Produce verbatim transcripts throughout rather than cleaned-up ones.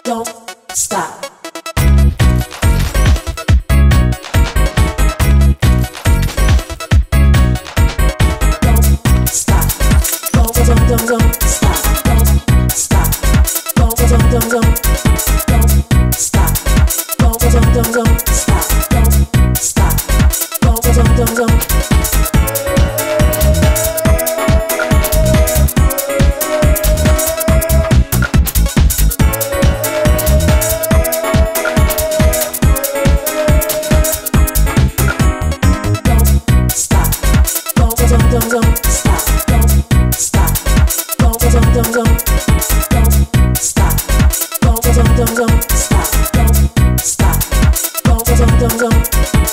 don't stop. Don't stop. Don't don't don't don't stop. Don't stop. Don't don't don't don't don't stop. Don't don't don't don't stop. Don't stop. Don't don't don't don't. Don't don't stop. Don't stop. Don't don't don't don't don't stop. Don't don't don't don't stop. Don't stop. Don't don't don't don't.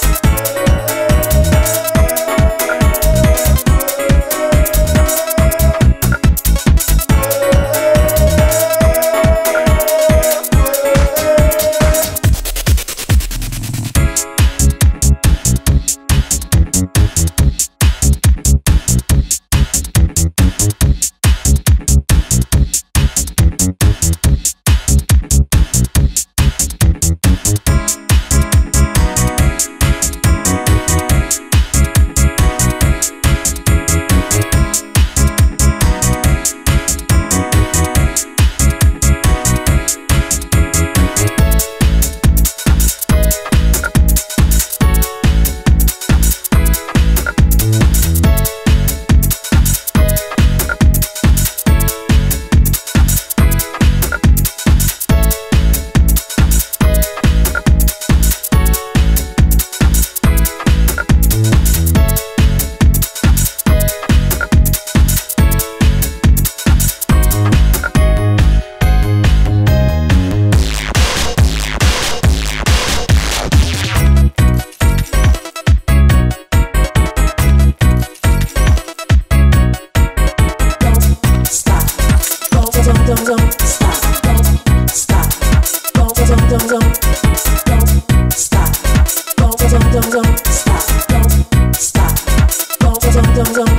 Don't don't stop. Don't stop. Don't don't don't don't don't stop. Don't don't don't don't stop. Don't stop. Don't don't don't don't.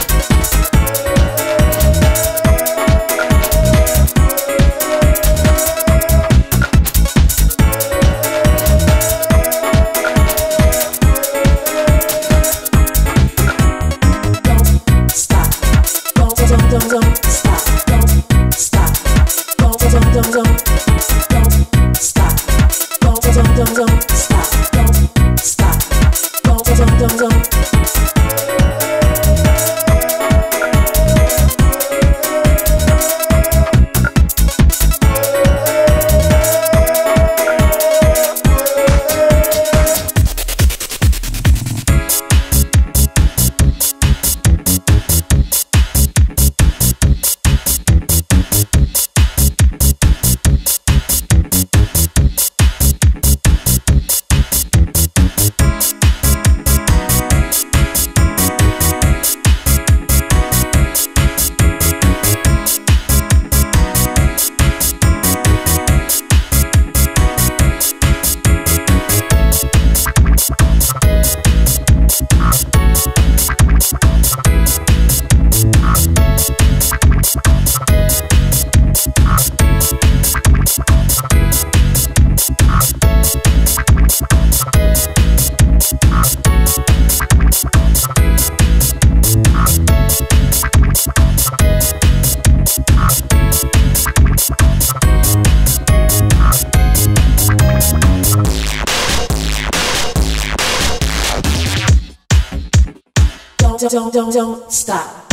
Don't don't don't stop. Don't stop. Don't don't don't don't don't stop. Don't don't don't don't stop. Don't stop. Don't don't don't don't. Don't don't don't don't stop.